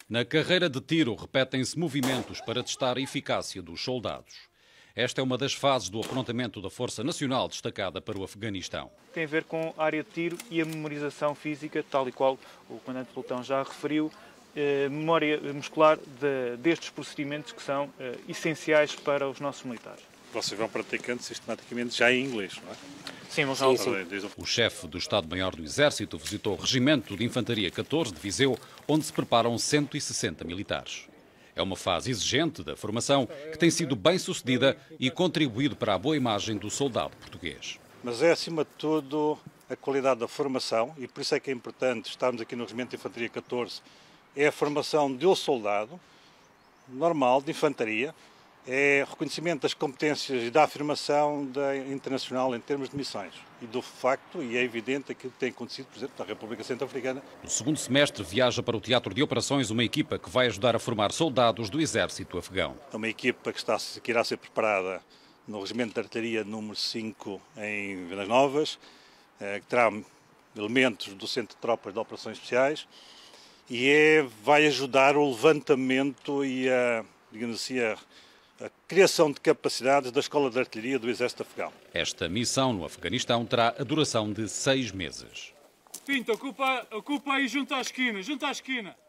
Na carreira de tiro, repetem-se movimentos para testar a eficácia dos soldados. Esta é uma das fases do aprontamento da Força Nacional destacada para o Afeganistão. Tem a ver com a área de tiro e a memorização física, tal e qual o comandante do pelotão já referiu, memória muscular destes procedimentos que são essenciais para os nossos militares. Vocês vão praticando sistematicamente já em inglês, não é? Sim, vamos O chefe do Estado-Maior do Exército visitou o Regimento de Infantaria 14 de Viseu, onde se preparam 160 militares. É uma fase exigente da formação que tem sido bem sucedida e contribuído para a boa imagem do soldado português. Mas é, acima de tudo, a qualidade da formação, e por isso é que é importante estarmos aqui no Regimento de Infantaria 14, é a formação do soldado normal, de infantaria, é reconhecimento das competências e da afirmação internacional em termos de missões e do facto, e é evidente, aquilo que tem acontecido, por exemplo, na República Centro-Africana. No segundo semestre viaja para o Teatro de Operações uma equipa que vai ajudar a formar soldados do exército afegão. É uma equipa que irá ser preparada no Regimento de Artilharia número 5 em Vendas Novas, que terá elementos do Centro de Tropas de Operações Especiais e vai ajudar o levantamento e digamos assim, a criação de capacidades da Escola de Artilharia do Exército Afegão. Esta missão no Afeganistão terá a duração de 6 meses. Pinto, ocupa aí junto à esquina, junto à esquina.